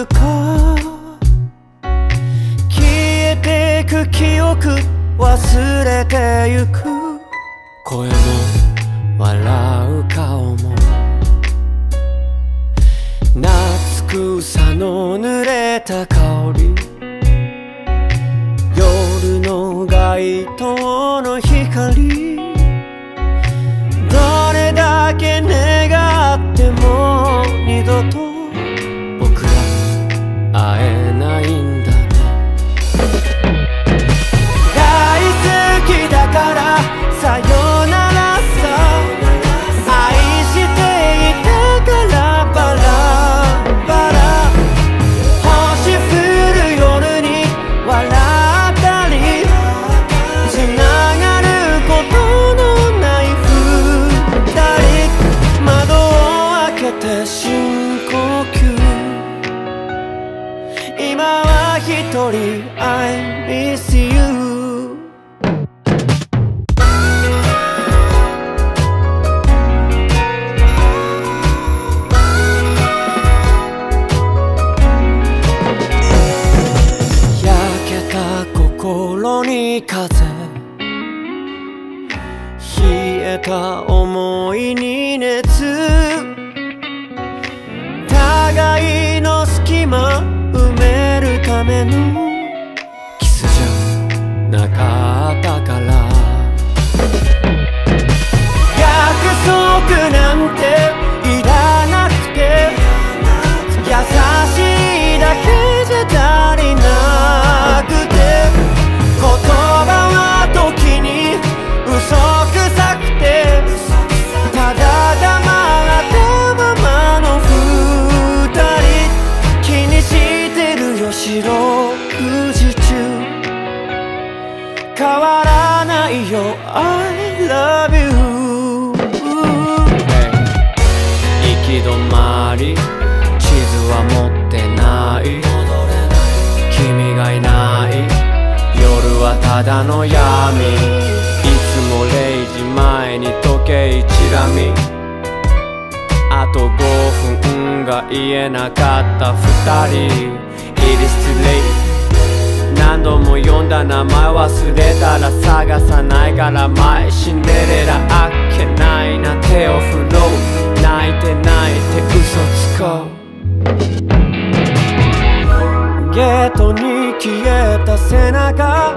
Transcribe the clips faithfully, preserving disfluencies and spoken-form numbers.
るか消えてく記憶忘れてゆく声も笑う顔も夏草の濡れた香り夜の街灯の光どれだけ願っても二度と僕ら会えないんだね大好きだからさよならさ愛していたからバラバラ星降る夜に笑ったりつながることのない二人窓を開けて深呼吸今は一人 I miss you心に風冷えた想いに熱互いの隙間埋めるためのキスじゃなかったから約束なんていらなくて優しいだけじゃ足りなくて言葉は時に嘘くさくてただ黙ったままの二人気にしてるよ四六時中変わらないよ I love you、hey、行き止まり地図は持ってない君がいない夜はただの闇いつもれいじまえに時計チラ見あとごふんが言えなかった二人 It is too late 何度も呼んだ名前忘れたら探さないから前シンデレラあっけないな手を振ろう泣いて泣いて嘘つこうゲートに消えた背中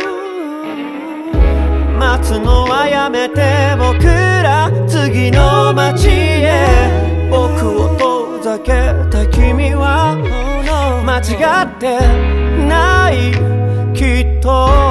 待つのはやめて僕ら次の街へ僕を遠ざけた君は間違ってないきっと